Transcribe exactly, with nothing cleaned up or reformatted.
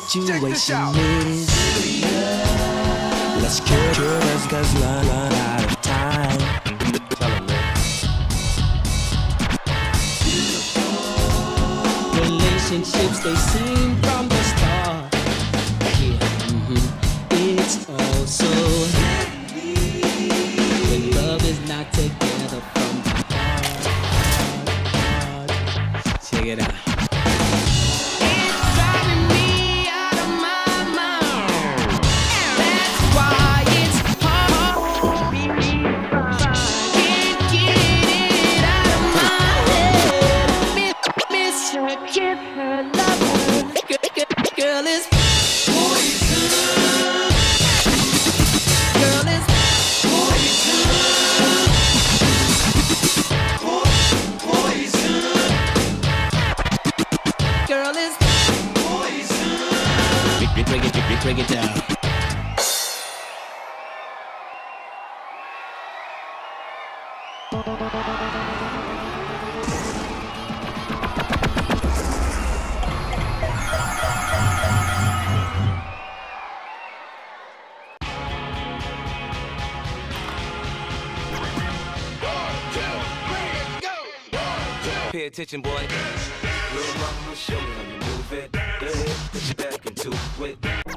situation is. Let's cure cures cause run, run out of time. Tell him, man. Relationships, they seem from the start. Yeah, mm-hmm. It's also when love is not together from the heart. Check it out. Break it down. Pay attention, boy. Little mama, show me how you move it. Go ahead, put your back into it.